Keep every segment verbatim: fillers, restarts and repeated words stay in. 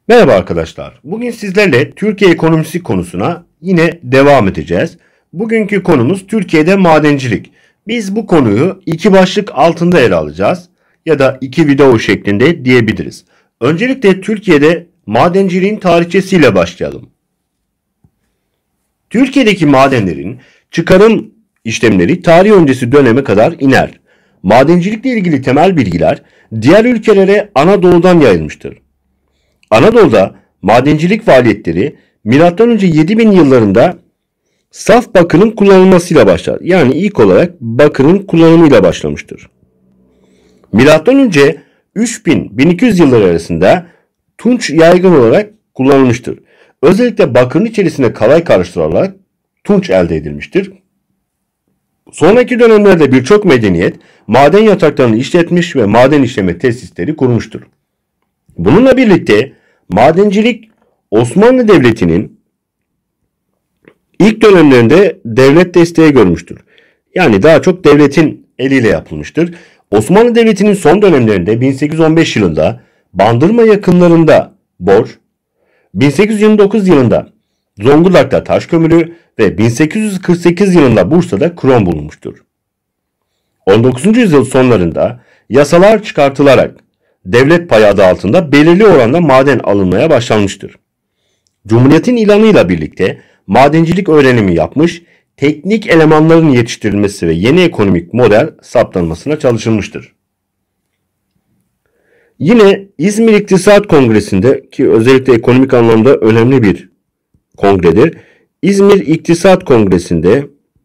Merhaba arkadaşlar. Bugün sizlerle Türkiye ekonomisi konusuna yine devam edeceğiz. Bugünkü konumuz Türkiye'de madencilik. Biz bu konuyu iki başlık altında ele alacağız ya da iki video şeklinde diyebiliriz. Öncelikle Türkiye'de madenciliğin tarihçesiyle başlayalım. Türkiye'deki madenlerin çıkarım işlemleri tarih öncesi döneme kadar iner. Madencilikle ilgili temel bilgiler diğer ülkelere Anadolu'dan yayılmıştır. Anadolu'da madencilik faaliyetleri milattan önce yedi bin yıllarında saf bakırın kullanılmasıyla başlar. Yani ilk olarak bakırın kullanımıyla başlamıştır. Milattan önce üç bin bin iki yüz yılları arasında tunç yaygın olarak kullanılmıştır. Özellikle bakırın içerisine kalay karıştırılarak tunç elde edilmiştir. Sonraki dönemlerde birçok medeniyet maden yataklarını işletmiş ve maden işleme tesisleri kurmuştur. Bununla birlikte madencilik Osmanlı Devleti'nin ilk dönemlerinde devlet desteği görmüştür. Yani daha çok devletin eliyle yapılmıştır. Osmanlı Devleti'nin son dönemlerinde bin sekiz yüz on beş yılında Bandırma yakınlarında bor, bin sekiz yüz yirmi dokuz yılında Zonguldak'ta taş kömürü ve bin sekiz yüz kırk sekiz yılında Bursa'da krom bulunmuştur. on dokuzuncu yüzyıl sonlarında yasalar çıkartılarak devlet payı adı altında belirli oranda maden alınmaya başlanmıştır. Cumhuriyetin ilanıyla birlikte madencilik öğrenimi yapmış, teknik elemanların yetiştirilmesi ve yeni ekonomik model saptanmasına çalışılmıştır. Yine İzmir İktisat Kongresi'nde, ki özellikle ekonomik anlamda önemli bir kongredir, İzmir İktisat Kongresi'nde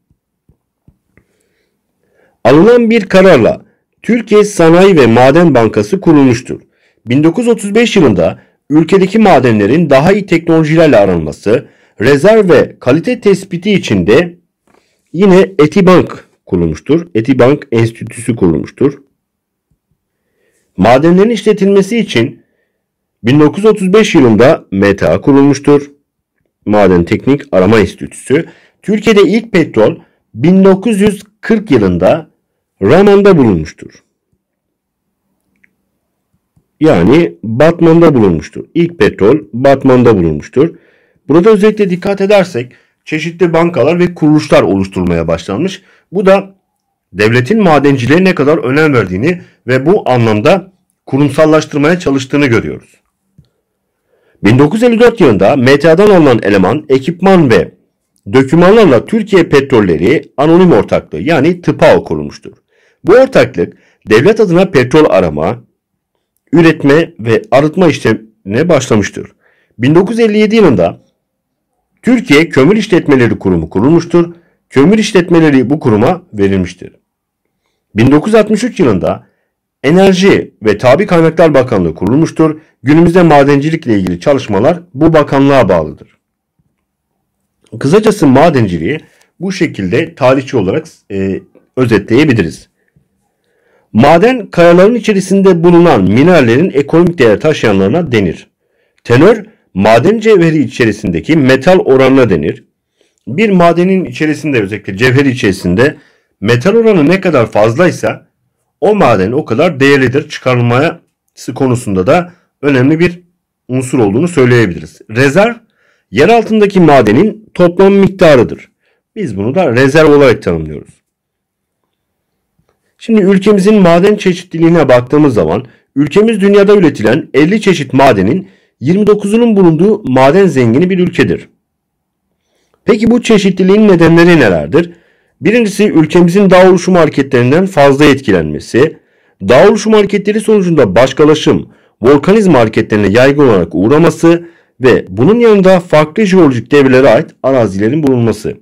alınan bir kararla Türkiye Sanayi ve Maden Bankası kurulmuştur. bin dokuz yüz otuz beş yılında ülkedeki madenlerin daha iyi teknolojilerle aranması, rezerv ve kalite tespiti için de yine Etibank kurulmuştur. Etibank Enstitüsü kurulmuştur. Madenlerin işletilmesi için bin dokuz yüz otuz beş yılında M T A kurulmuştur. Maden Teknik Arama Enstitüsü. Türkiye'de ilk petrol bin dokuz yüz kırk yılında Raman'da bulunmuştur. Yani Batman'da bulunmuştur. İlk petrol Batman'da bulunmuştur. Burada özellikle dikkat edersek çeşitli bankalar ve kuruluşlar oluşturulmaya başlanmış. Bu da devletin madenciliğe ne kadar önem verdiğini ve bu anlamda kurumsallaştırmaya çalıştığını görüyoruz. bin dokuz yüz elli dört yılında M T A'dan alınan eleman, ekipman ve dokümanlarla Türkiye Petrolleri Anonim Ortaklığı yani TPAO kurulmuştur. Bu ortaklık devlet adına petrol arama, üretme ve arıtma işlemine başlamıştır. bin dokuz yüz elli yedi yılında Türkiye Kömür İşletmeleri Kurumu kurulmuştur. Kömür işletmeleri bu kuruma verilmiştir. bin dokuz yüz altmış üç yılında Enerji ve Tabi Kaynaklar Bakanlığı kurulmuştur. Günümüzde madencilikle ilgili çalışmalar bu bakanlığa bağlıdır. Kısacası madenciliği bu şekilde tarihçi olarak e, özetleyebiliriz. Maden, kayaların içerisinde bulunan minerallerin ekonomik değer taşıyanlarına denir. Tenör, maden cevheri içerisindeki metal oranına denir. Bir madenin içerisinde, özellikle cevheri içerisinde metal oranı ne kadar fazlaysa o maden o kadar değerlidir. Çıkarılması konusunda da önemli bir unsur olduğunu söyleyebiliriz. Rezerv, yer altındaki madenin toplam miktarıdır. Biz bunu da rezerv olarak tanımlıyoruz. Şimdi ülkemizin maden çeşitliliğine baktığımız zaman ülkemiz dünyada üretilen elli çeşit madenin yirmi dokuzunun bulunduğu maden zengini bir ülkedir. Peki bu çeşitliliğin nedenleri nelerdir? Birincisi, ülkemizin dağ oluşum hareketlerinden fazla etkilenmesi, dağ oluşum hareketleri sonucunda başkalaşım, volkanizma hareketlerine yaygın olarak uğraması ve bunun yanında farklı jeolojik devrelere ait arazilerin bulunması.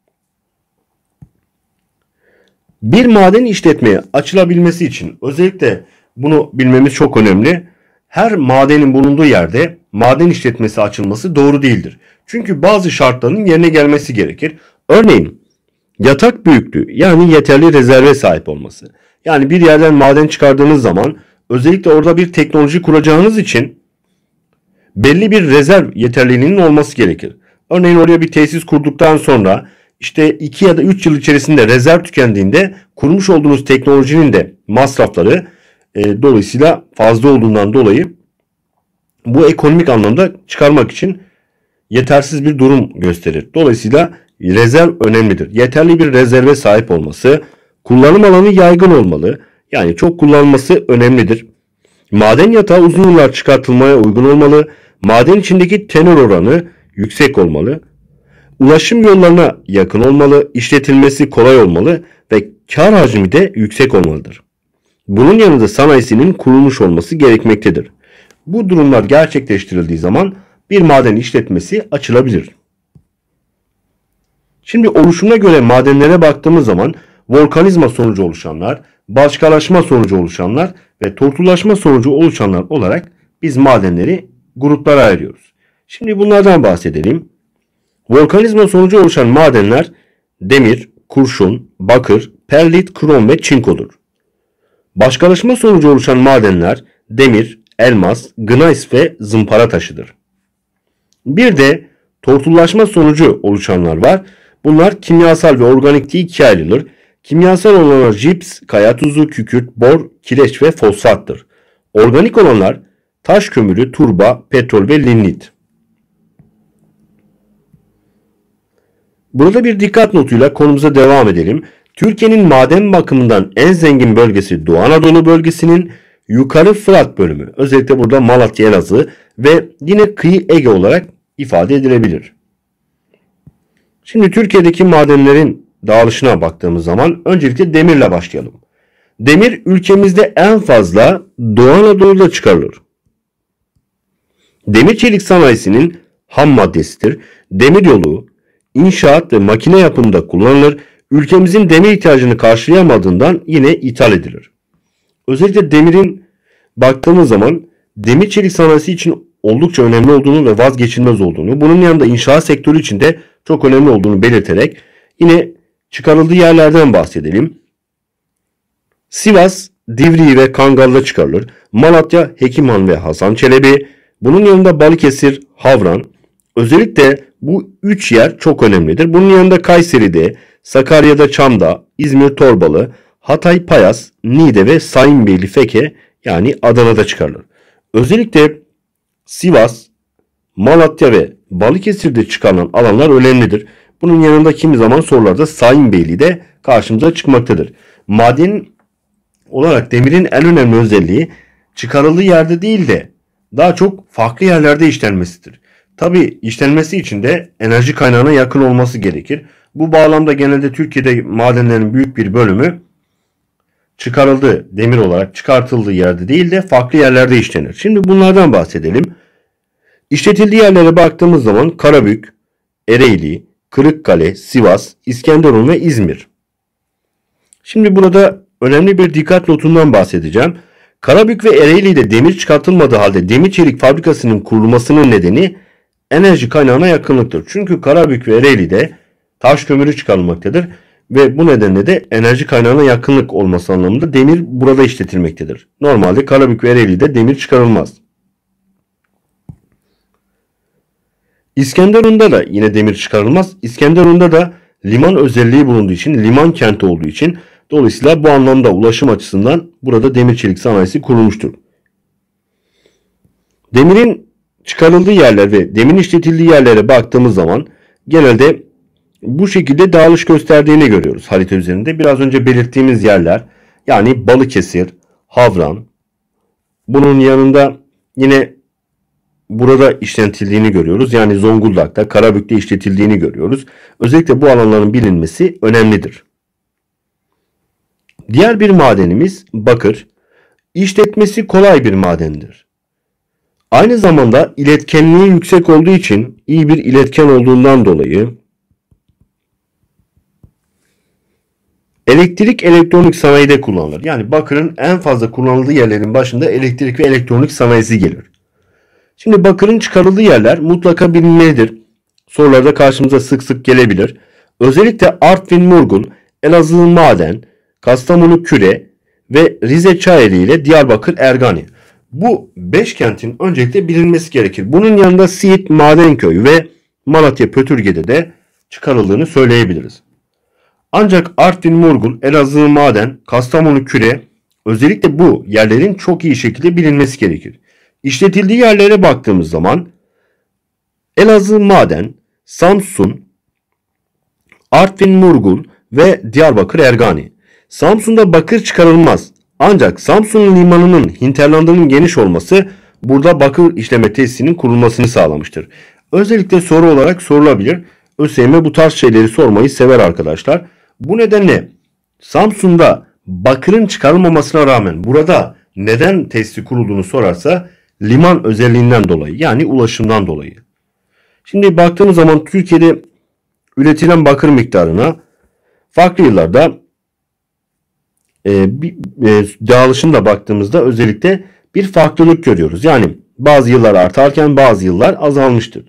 Bir maden işletmeye açılabilmesi için özellikle bunu bilmemiz çok önemli. Her madenin bulunduğu yerde maden işletmesi açılması doğru değildir. Çünkü bazı şartların yerine gelmesi gerekir. Örneğin yatak büyüklüğü, yani yeterli rezerve sahip olması. Yani bir yerden maden çıkardığınız zaman özellikle orada bir teknoloji kuracağınız için belli bir rezerv yeterliliğinin olması gerekir. Örneğin oraya bir tesis kurduktan sonra işte iki ya da üç yıl içerisinde rezerv tükendiğinde kurmuş olduğunuz teknolojinin de masrafları e, dolayısıyla fazla olduğundan dolayı Bu ekonomik anlamda çıkarmak için yetersiz bir durum gösterir. Dolayısıyla rezerv önemlidir. Yeterli bir rezerve sahip olması, kullanım alanı yaygın olmalı. Yani çok kullanılması önemlidir. Maden yatağı uzun yıllar çıkartılmaya uygun olmalı. Maden içindeki tenör oranı yüksek olmalı. Ulaşım yollarına yakın olmalı. İşletilmesi kolay olmalı ve kar hacmi de yüksek olmalıdır. Bunun yanında sanayisinin kurulmuş olması gerekmektedir. Bu durumlar gerçekleştirildiği zaman bir maden işletmesi açılabilir. Şimdi oluşumuna göre madenlere baktığımız zaman volkanizma sonucu oluşanlar, başkalaşma sonucu oluşanlar ve tortulaşma sonucu oluşanlar olarak biz madenleri gruplara ayırıyoruz. Şimdi bunlardan bahsedelim. Volkanizma sonucu oluşan madenler demir, kurşun, bakır, perlit, krom ve çinkodur. Başkalaşma sonucu oluşan madenler demir, elmas, gneiss ve zımpara taşıdır. Bir de tortullaşma sonucu oluşanlar var. Bunlar kimyasal ve organik diye ikiye ayrılır. Kimyasal olanlar cips, kaya tuzu, kükürt, bor, kireç ve fosfattır. Organik olanlar taş kömürü, turba, petrol ve lignit. Burada bir dikkat notuyla konumuza devam edelim. Türkiye'nin maden bakımından en zengin bölgesi Doğu Anadolu bölgesinin Yukarı Fırat bölümü. Özellikle burada Malatya, Elazığ ve yine kıyı Ege olarak ifade edilebilir. Şimdi Türkiye'deki madenlerin dağılışına baktığımız zaman öncelikle demirle başlayalım. Demir ülkemizde en fazla Doğu Anadolu'da çıkarılır. Demir çelik sanayisinin ham maddesidir. Demiryolu, inşaat ve makine yapımında kullanılır. Ülkemizin demir ihtiyacını karşılayamadığından yine ithal edilir. Özellikle demirin baktığımız zaman demir çelik sanayisi için oldukça önemli olduğunu ve vazgeçilmez olduğunu, bunun yanında inşaat sektörü için de çok önemli olduğunu belirterek yine çıkarıldığı yerlerden bahsedelim. Sivas, Divriği ve Kangal'da çıkarılır. Malatya, Hekimhan ve Hasan Çelebi. Bunun yanında Balıkesir, Havran. Özellikle bu üç yer çok önemlidir. Bunun yanında Kayseri'de, Sakarya'da Çam'da, İzmir Torbalı, Hatay Payas, Niğde ve Sayınbeyli Feke yani Adana'da çıkarılır. Özellikle Sivas, Malatya ve Balıkesir'de çıkarılan alanlar önemlidir. Bunun yanında kimi zaman sorularda Sayınbeyli de karşımıza çıkmaktadır. Maden olarak demirin en önemli özelliği çıkarıldığı yerde değil de daha çok farklı yerlerde işlenmesidir. Tabi işlenmesi için de enerji kaynağına yakın olması gerekir. Bu bağlamda genelde Türkiye'de madenlerin büyük bir bölümü çıkarıldığı, demir olarak çıkartıldığı yerde değil de farklı yerlerde işlenir. Şimdi bunlardan bahsedelim. İşletildiği yerlere baktığımız zaman Karabük, Ereğli, Kırıkkale, Sivas, İskenderun ve İzmir. Şimdi burada önemli bir dikkat notundan bahsedeceğim. Karabük ve Ereğli'de demir çıkartılmadığı halde demir çelik fabrikasının kurulmasının nedeni enerji kaynağına yakınlıktır. Çünkü Karabük ve Ereğli'de taş kömürü çıkarılmaktadır ve bu nedenle de enerji kaynağına yakınlık olması anlamında demir burada işletilmektedir. Normalde Karabük ve Ereğli'de demir çıkarılmaz. İskenderun'da da yine demir çıkarılmaz. İskenderun'da da liman özelliği bulunduğu için, liman kenti olduğu için dolayısıyla bu anlamda ulaşım açısından burada demir çelik sanayisi kurulmuştur. Demirin çıkarıldığı yerler ve demirin işletildiği yerlere baktığımız zaman genelde bu şekilde dağılış gösterdiğini görüyoruz harita üzerinde. Biraz önce belirttiğimiz yerler yani Balıkesir, Havran, bunun yanında yine burada işletildiğini görüyoruz. Yani Zonguldak'ta, Karabük'te işletildiğini görüyoruz. Özellikle bu alanların bilinmesi önemlidir. Diğer bir madenimiz bakır. İşletmesi kolay bir madendir. Aynı zamanda iletkenliği yüksek olduğu için iyi bir iletken olduğundan dolayı elektrik elektronik sanayide kullanılır. Yani bakırın en fazla kullanıldığı yerlerin başında elektrik ve elektronik sanayisi gelir. Şimdi bakırın çıkarıldığı yerler mutlaka bilinmelidir. Sorularda karşımıza sık sık gelebilir. Özellikle Artvin Murgul, Elazığ Maden, Kastamonu Küre ve Rize Çayeli ile Diyarbakır Ergani. Bu beş kentin öncelikle bilinmesi gerekir. Bunun yanında Siirt Madenköy'ü ve Malatya Pötürge'de de çıkarıldığını söyleyebiliriz. Ancak Artvin Murgul, Elazığ Maden, Kastamonu Küre özellikle bu yerlerin çok iyi şekilde bilinmesi gerekir. İşletildiği yerlere baktığımız zaman Elazığ Maden, Samsun, Artvin Murgul ve Diyarbakır Ergani. Samsun'da bakır çıkarılmaz. Ancak Samsun limanının hinterlandının geniş olması burada bakır işleme tesisinin kurulmasını sağlamıştır. Özellikle soru olarak sorulabilir. ÖSYM bu tarz şeyleri sormayı sever arkadaşlar. Bu nedenle Samsun'da bakırın çıkarılmamasına rağmen burada neden tesisi kurulduğunu sorarsa liman özelliğinden dolayı, yani ulaşımdan dolayı. Şimdi baktığımız zaman Türkiye'de üretilen bakır miktarına farklı yıllarda e, bir, e, dağılışına da baktığımızda özellikle bir farklılık görüyoruz. Yani bazı yıllar artarken bazı yıllar azalmıştır.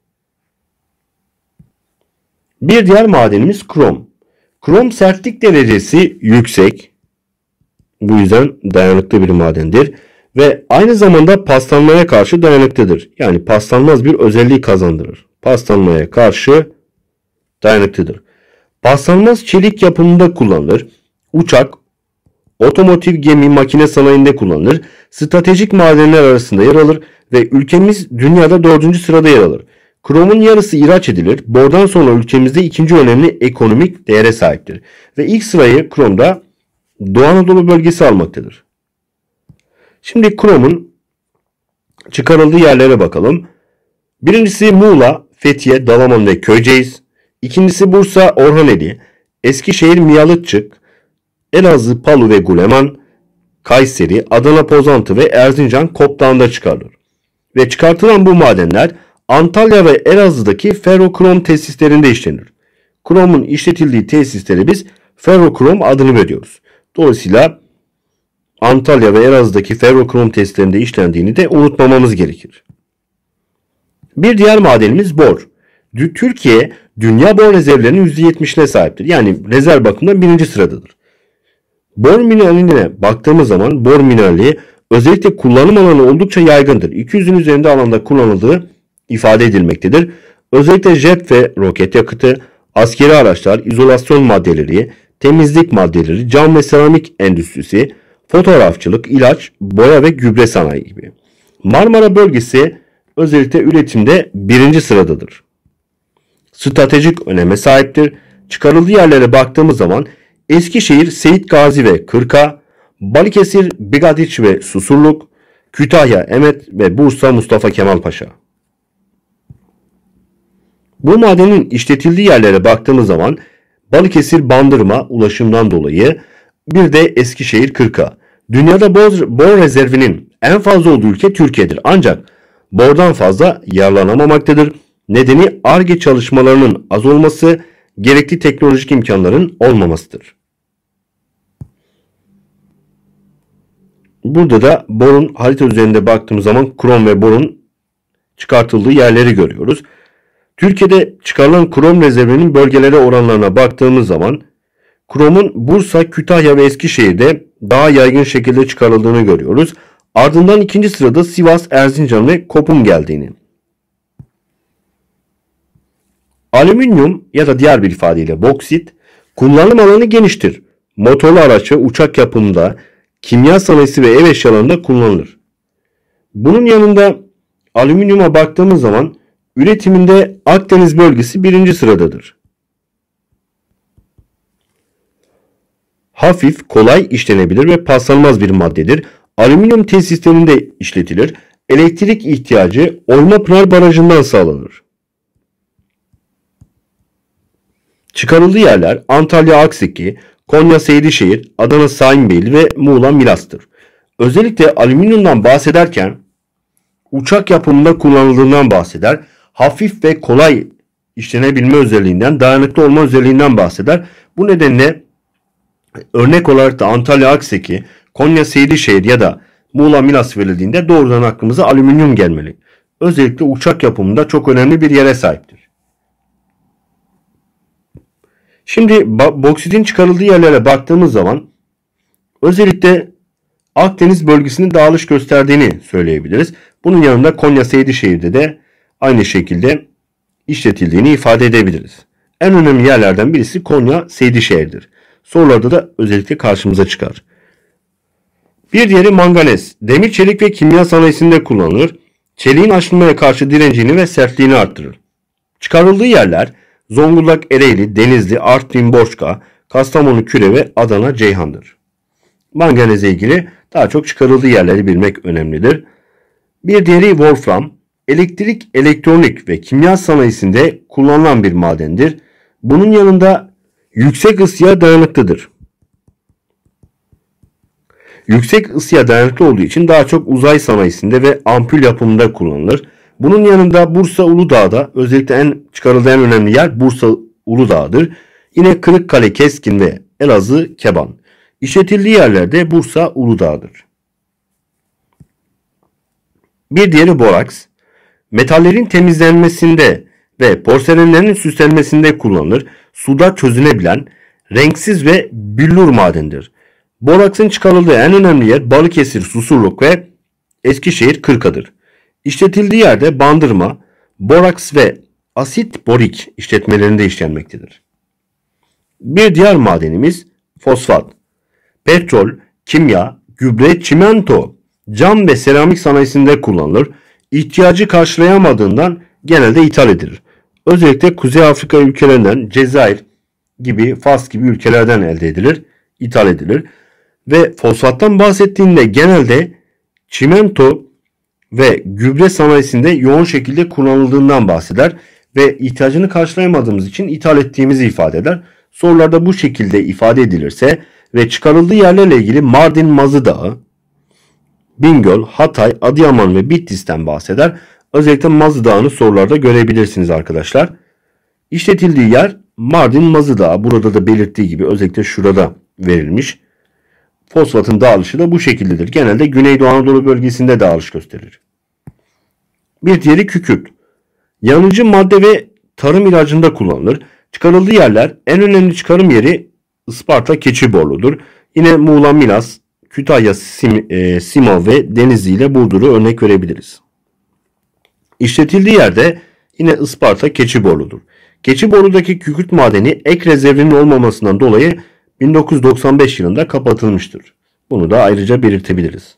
Bir diğer madenimiz krom. Krom sertlik derecesi yüksek. Bu yüzden dayanıklı bir madendir. Ve aynı zamanda paslanmaya karşı dayanıklıdır. Yani paslanmaz bir özelliği kazandırır. Paslanmaya karşı dayanıklıdır. Paslanmaz çelik yapımında kullanılır. Uçak, otomotiv, gemi, makine sanayinde kullanılır. Stratejik madenler arasında yer alır ve ülkemiz dünyada dördüncü sırada yer alır. Kromun yarısı ihraç edilir. Bordan sonra ülkemizde ikinci önemli ekonomik değere sahiptir. Ve ilk sırayı kromda Doğu Anadolu bölgesi almaktadır. Şimdi kromun çıkarıldığı yerlere bakalım. Birincisi Muğla, Fethiye, Dalaman ve Köyceğiz. İkincisi Bursa, Orhaneli, Eskişehir, Miyalıtçık, Elazığ, Palu ve Guleman, Kayseri, Adana, Pozantı ve Erzincan Kopdağ'ında çıkarılır. Ve çıkartılan bu madenler Antalya ve Elazığ'daki ferrokrom tesislerinde işlenir. Kromun işletildiği tesislere biz ferrokrom adını veriyoruz. Dolayısıyla Antalya ve Elazığ'daki ferrokrom tesislerinde işlendiğini de unutmamamız gerekir. Bir diğer madenimiz bor. Türkiye dünya bor rezervlerinin yüzde yetmişine sahiptir. Yani rezerv bakımından birinci sıradadır. Bor mineraline baktığımız zaman bor minerali özellikle kullanım alanı oldukça yaygındır. iki yüzün üzerinde alanda kullanıldığı ifade edilmektedir. Özellikle jet ve roket yakıtı, askeri araçlar, izolasyon maddeleri, temizlik maddeleri, cam ve seramik endüstrisi, fotoğrafçılık, ilaç, boya ve gübre sanayi gibi. Marmara bölgesi özellikle üretimde birinci sıradadır. Stratejik öneme sahiptir. Çıkarıldığı yerlere baktığımız zaman Eskişehir, Seyit Gazi ve Kırka, Balıkesir, Bigadiç ve Susurluk, Kütahya, Emet ve Bursa, Mustafa Kemal Paşa. Bu madenin işletildiği yerlere baktığımız zaman Balıkesir, Bandırma ulaşımdan dolayı, bir de Eskişehir, Kırka. Dünyada bor, bor rezervinin en fazla olduğu ülke Türkiye'dir. Ancak bordan fazla yararlanamamaktadır. Nedeni Ar-Ge çalışmalarının az olması, gerekli teknolojik imkanların olmamasıdır. Burada da borun harita üzerinde baktığımız zaman krom ve borun çıkartıldığı yerleri görüyoruz. Türkiye'de çıkarılan krom rezervinin bölgelere oranlarına baktığımız zaman kromun Bursa, Kütahya ve Eskişehir'de daha yaygın şekilde çıkarıldığını görüyoruz. Ardından ikinci sırada Sivas, Erzincan ve Kopum geldiğini. Alüminyum ya da diğer bir ifadeyle boksit kullanım alanı geniştir. Motorlu araç ve uçak yapımında, kimya sanayisi ve ev eşyalarında kullanılır. Bunun yanında alüminyuma baktığımız zaman üretiminde Akdeniz bölgesi birinci sıradadır. Hafif, kolay işlenebilir ve paslanmaz bir maddedir. Alüminyum tesislerinde işletilir. Elektrik ihtiyacı Oyma-Pınar Barajı'ndan sağlanır. Çıkarıldığı yerler Antalya Akseki, Konya Seydişehir, Adana Sayınbeyli ve Muğla Milas'tır. Özellikle alüminyumdan bahsederken uçak yapımında kullanıldığından bahseder. Hafif ve kolay işlenebilme özelliğinden, dayanıklı olma özelliğinden bahseder. Bu nedenle örnek olarak da Antalya Akseki, Konya Seydişehir ya da Muğla Milas verildiğinde doğrudan aklımıza alüminyum gelmeli. Özellikle uçak yapımında çok önemli bir yere sahiptir. Şimdi boksitin çıkarıldığı yerlere baktığımız zaman özellikle Akdeniz bölgesinin dağılış gösterdiğini söyleyebiliriz. Bunun yanında Konya Seydişehir'de de aynı şekilde işletildiğini ifade edebiliriz. En önemli yerlerden birisi Konya Seydişehir'dir. Sorularda da özellikle karşımıza çıkar. Bir diğeri manganez. Demir, çelik ve kimya sanayisinde kullanılır. Çeliğin aşınmaya karşı direncini ve sertliğini arttırır. Çıkarıldığı yerler Zonguldak, Ereğli, Denizli, Artvin, Borçka, Kastamonu, Küre ve Adana, Ceyhan'dır. Manganezle ilgili daha çok çıkarıldığı yerleri bilmek önemlidir. Bir diğeri wolfram. Elektrik, elektronik ve kimya sanayisinde kullanılan bir madendir. Bunun yanında yüksek ısıya dayanıklıdır. Yüksek ısıya dayanıklı olduğu için daha çok uzay sanayisinde ve ampul yapımında kullanılır. Bunun yanında Bursa Uludağ'da özellikle en çıkarıldığı en önemli yer Bursa Uludağ'dır. Yine Kırıkkale, Keskin ve Elazığ, Keban. İşletildiği yerlerde Bursa Uludağ'dır. Bir diğeri boraks. Metallerin temizlenmesinde ve porselenlerin süslenmesinde kullanılır. Suda çözünebilen, renksiz ve billur madendir. Boraksın çıkarıldığı en önemli yer Balıkesir, Susurluk ve Eskişehir, Kırka'dır. İşletildiği yerde Bandırma, boraks ve asit borik işletmelerinde işlenmektedir. Bir diğer madenimiz fosfat. Petrol, kimya, gübre, çimento, cam ve seramik sanayisinde kullanılır. İhtiyacı karşılayamadığından genelde ithal edilir. Özellikle Kuzey Afrika ülkelerinden Cezayir gibi, Fas gibi ülkelerden elde edilir, ithal edilir. Ve fosfattan bahsettiğinde genelde çimento ve gübre sanayisinde yoğun şekilde kullanıldığından bahseder ve ihtiyacını karşılayamadığımız için ithal ettiğimizi ifade eder. Sorularda bu şekilde ifade edilirse ve çıkarıldığı yerlerle ilgili Mardin Mazı Dağı, Bingöl, Hatay, Adıyaman ve Bitlis'ten bahseder. Özellikle Mazı Dağı'nı sorularda görebilirsiniz arkadaşlar. İşletildiği yer Mardin Mazı Dağı. Burada da belirttiği gibi özellikle şurada verilmiş. Fosfatın dağılışı da bu şekildedir. Genelde Güneydoğu Anadolu bölgesinde dağılış gösterir. Bir diğeri kükürt. Yanıcı madde ve tarım ilacında kullanılır. Çıkarıldığı yerler en önemli çıkarım yeri Isparta, Keçiborlu'dur. Yine Muğla, Milas, Kütahya, Sim, e, Simov ve Denizli ile Burdur'u örnek verebiliriz. İşletildiği yerde yine Isparta, Keçiborlu'dur. Keçiborlu'daki kükürt madeni ek rezervinin olmamasından dolayı bin dokuz yüz doksan beş yılında kapatılmıştır. Bunu da ayrıca belirtebiliriz.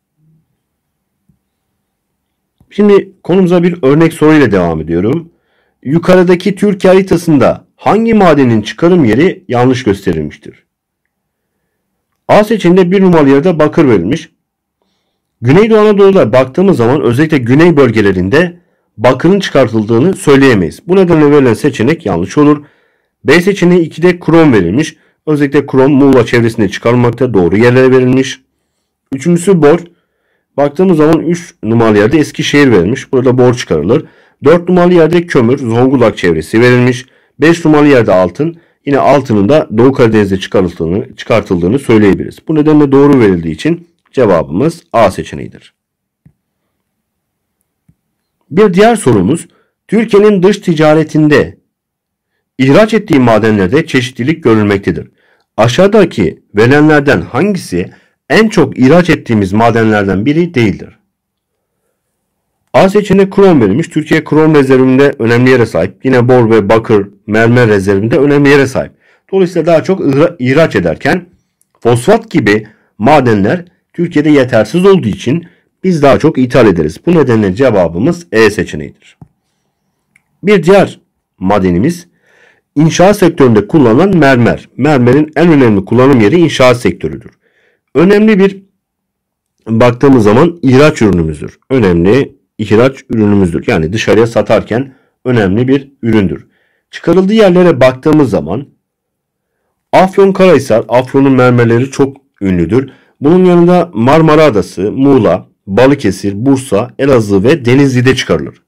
Şimdi konumuza bir örnek soruyla devam ediyorum. Yukarıdaki Türkiye haritasında hangi madenin çıkarım yeri yanlış gösterilmiştir? A seçeneğinde bir numaralı yerde bakır verilmiş. Güneydoğu Anadolu'da baktığımız zaman özellikle güney bölgelerinde bakırın çıkartıldığını söyleyemeyiz. Bu nedenle verilen seçenek yanlış olur. B seçeneği ikide krom verilmiş. Özellikle krom Muğla çevresinde çıkarılmakta, doğru yerlere verilmiş. Üçüncüsü bor. Baktığımız zaman üç numaralı yerde Eskişehir verilmiş. Burada bor çıkarılır. dört numaralı yerde kömür, Zonguldak çevresi verilmiş. beş numaralı yerde altın. Yine altının da Doğu Karadeniz'de çıkartıldığını, çıkartıldığını söyleyebiliriz. Bu nedenle doğru verildiği için cevabımız A seçeneğidir. Bir diğer sorumuz, Türkiye'nin dış ticaretinde ihraç ettiği madenlerde çeşitlilik görülmektedir. Aşağıdaki verilenlerden hangisi en çok ihraç ettiğimiz madenlerden biri değildir? A seçeneği krom verilmiş. Türkiye krom rezervinde önemli yere sahip. Yine bor ve bakır, mermer rezervinde önemli yere sahip. Dolayısıyla daha çok ihraç ederken fosfat gibi madenler Türkiye'de yetersiz olduğu için biz daha çok ithal ederiz. Bu nedenle cevabımız E seçeneğidir. Bir diğer madenimiz inşaat sektöründe kullanılan mermer. Mermerin en önemli kullanım yeri inşaat sektörüdür. Önemli bir baktığımız zaman ihraç ürünümüzdür. Önemli ihraç ürünümüzdür. Yani dışarıya satarken önemli bir üründür. Çıkarıldığı yerlere baktığımız zaman Afyonkarahisar, Afyon'un mermerleri çok ünlüdür. Bunun yanında Marmara Adası, Muğla, Balıkesir, Bursa, Elazığ ve Denizli'de çıkarılır.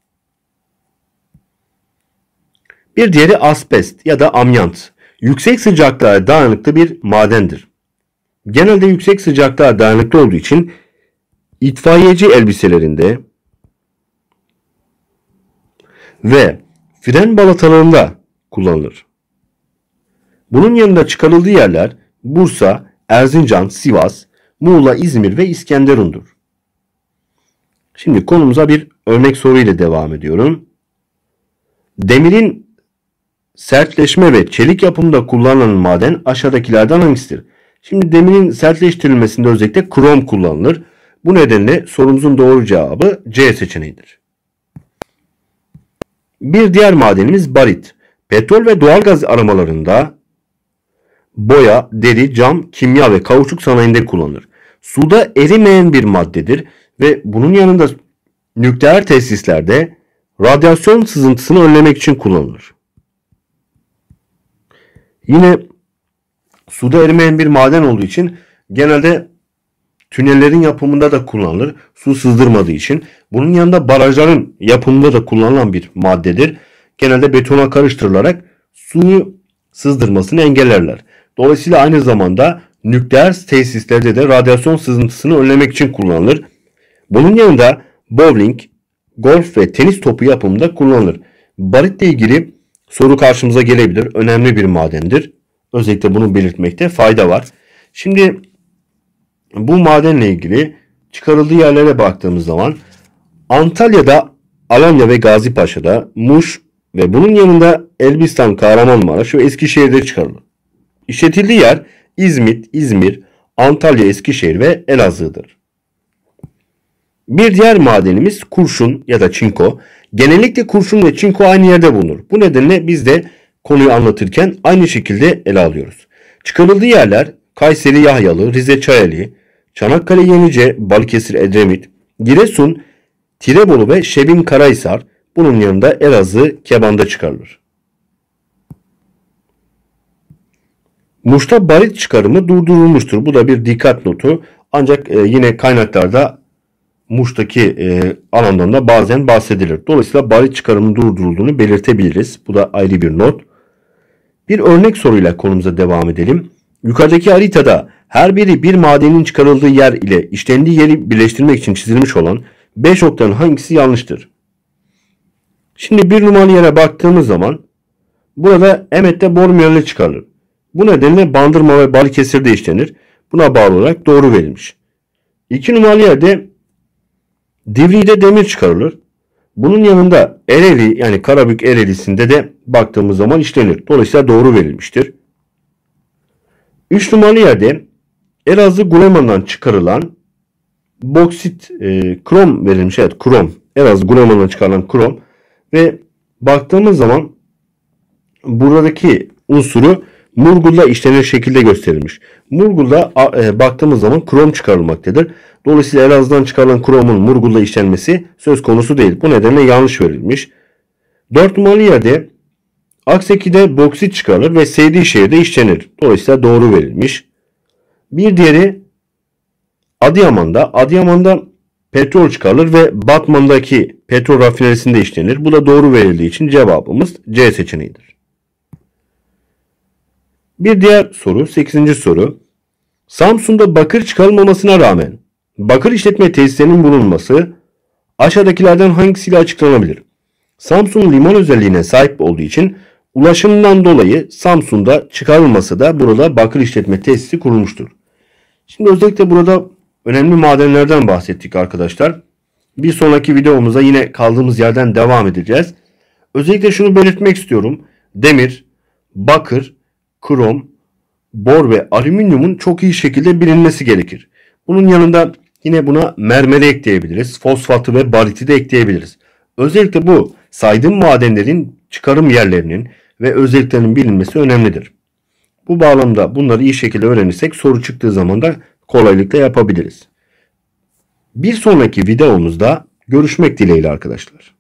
Bir diğeri asbest ya da amyant. Yüksek sıcaklığa dayanıklı bir madendir. Genelde yüksek sıcaklığa dayanıklı olduğu için itfaiyeci elbiselerinde ve fren balatalarında kullanılır. Bunun yanında çıkarıldığı yerler Bursa, Erzincan, Sivas, Muğla, İzmir ve İskenderun'dur. Şimdi konumuza bir örnek soru ile devam ediyorum. Demirin sertleşme ve çelik yapımında kullanılan maden aşağıdakilerden hangisidir? Şimdi demirin sertleştirilmesinde özellikle krom kullanılır. Bu nedenle sorumuzun doğru cevabı C seçeneğidir. Bir diğer madenimiz barit. Petrol ve doğalgaz aramalarında boya, deri, cam, kimya ve kauçuk sanayinde kullanılır. Suda erimeyen bir maddedir ve bunun yanında nükleer tesislerde radyasyon sızıntısını önlemek için kullanılır. Yine suda erimeyen bir maden olduğu için genelde tünellerin yapımında da kullanılır. Su sızdırmadığı için. Bunun yanında barajların yapımında da kullanılan bir maddedir. Genelde betona karıştırılarak suyu sızdırmasını engellerler. Dolayısıyla aynı zamanda nükleer tesislerde de radyasyon sızıntısını önlemek için kullanılır. Bunun yanında bowling, golf ve tenis topu yapımında kullanılır. Baritle ilgili soru karşımıza gelebilir. Önemli bir madendir. Özellikle bunu belirtmekte fayda var. Şimdi bu madenle ilgili çıkarıldığı yerlere baktığımız zaman Antalya'da, Alanya ve Gazipaşa'da, Muş ve bunun yanında Elbistan, Kahramanmaraş ve Eskişehir'de çıkarılır. İşletildiği yer İzmit, İzmir, Antalya, Eskişehir ve Elazığ'dır. Bir diğer madenimiz kurşun ya da çinko. Genellikle kurşun ve çinko aynı yerde bulunur. Bu nedenle biz de konuyu anlatırken aynı şekilde ele alıyoruz. Çıkarıldığı yerler Kayseri Yahyalı, Rize Çayeli, Çanakkale Yenice, Balıkesir Edremit, Giresun, Tirebolu ve Şebin Karahisar. Bunun yanında Elazığ, Keban'da çıkarılır. Muş'ta barit çıkarımı durdurulmuştur. Bu da bir dikkat notu. Ancak e, yine kaynaklarda Muş'taki e, alandan da bazen bahsedilir. Dolayısıyla barit çıkarımının durdurulduğunu belirtebiliriz. Bu da ayrı bir not. Bir örnek soruyla konumuza devam edelim. Yukarıdaki haritada her biri bir madenin çıkarıldığı yer ile işlendiği yeri birleştirmek için çizilmiş olan beş oktanın hangisi yanlıştır? Şimdi bir numaralı yere baktığımız zaman burada Emet'te bor minerali çıkarılır. Bu nedenle Bandırma ve Balıkesir'de işlenir. Buna bağlı olarak doğru verilmiş. iki numaralı yerde Divriği'de demir çıkarılır. Bunun yanında Ereğli yani Karabük Ereğlisi'nde de baktığımız zaman işlenir. Dolayısıyla doğru verilmiştir. üç numaralı yerde Elazığ Guleman'dan çıkarılan boksit e, krom verilmiş. Evet, krom. Elazığ Guleman'dan çıkarılan krom ve baktığımız zaman buradaki unsuru Murgul'da işlenir şekilde gösterilmiş. Murgul'da e, baktığımız zaman krom çıkarılmaktadır. Dolayısıyla Elazığ'dan çıkarılan kromun Murgul'da işlenmesi söz konusu değil. Bu nedenle yanlış verilmiş. dört numaralı yerde Akseki'de boksit çıkarılır ve Seydişehir'de işlenir. Dolayısıyla doğru verilmiş. Bir diğeri Adıyaman'da. Adıyaman'da petrol çıkarılır ve Batman'daki petrol rafinerisinde işlenir. Bu da doğru verildiği için cevabımız C seçeneğidir. Bir diğer soru, sekizinci soru. Samsun'da bakır çıkarılmamasına rağmen bakır işletme tesislerinin bulunması aşağıdakilerden hangisiyle açıklanabilir? Samsun liman özelliğine sahip olduğu için ulaşımdan dolayı Samsun'da çıkarılması da burada bakır işletme tesisi kurulmuştur. Şimdi özellikle burada önemli madenlerden bahsettik arkadaşlar. Bir sonraki videomuzda yine kaldığımız yerden devam edeceğiz. Özellikle şunu belirtmek istiyorum. Demir, bakır, krom, bor ve alüminyumun çok iyi şekilde bilinmesi gerekir. Bunun yanında yine buna mermeri ekleyebiliriz. Fosfatı ve bariti de ekleyebiliriz. Özellikle bu saydığım madenlerin çıkarım yerlerinin ve özelliklerinin bilinmesi önemlidir. Bu bağlamda bunları iyi şekilde öğrenirsek soru çıktığı zaman da kolaylıkla yapabiliriz. Bir sonraki videomuzda görüşmek dileğiyle arkadaşlar.